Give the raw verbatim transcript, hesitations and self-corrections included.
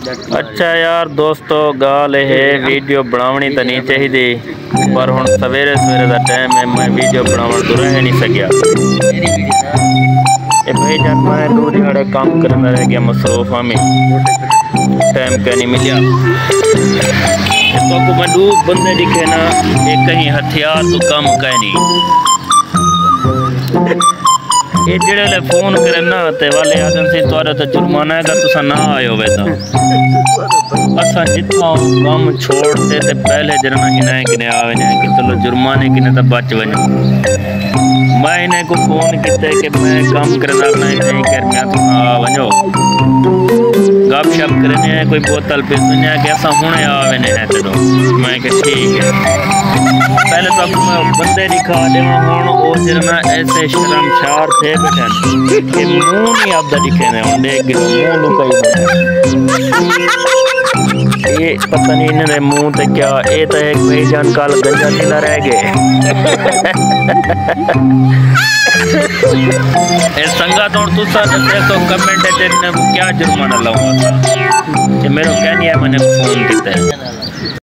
अच्छा यार दोस्तों गाल है वीडियो बनावनी तो नहीं चाहिए पर हुण सवेरे सवेरे का टाइम है मैं वीडियो बनावन तो रह नहीं सकिया। भाई जब मैं दो दिहाड़े काम करना रह गया मसरूफ में टाइम क्या नहीं मिलिया तो को मैं दो बंदे दिखे ना एक कहीं हथियार तो कम कह नहीं ये जेड़े फोन करे ना ते वाले आदम से तोरा तो जुर्माना है तुसा ना आयो वे तो असा जितना काम छोड़ते ते पहले जरना इन्हें किने आवे ने कि चलो जुर्माने किने तो बच वनो। मैं इन्हें को फोन किते कि मैं काम करना नहीं नहीं कर मैं तो आ वनो गपशप करने है कोई बोतल पीने है कि ऐसा होने आवे ने है तो मैं कि ठीक है पहले तो मैं बंदे दिखा देवा हुन ओ जरना ऐसे शर्मशार थे बैठन कि मुंह नहीं आपदा दिखे ने हुन देख के मुंह लुकाई बैठा ये पता नहीं इन्हें मुंह ते क्या ये तो एक भाईजान काल गंजा थीला रह गए ए संगा तो तुसा तो कमेंट है क्या जुर्माना लाऊंगा कि मेरे क्या नहीं है मैंने फोन किया है।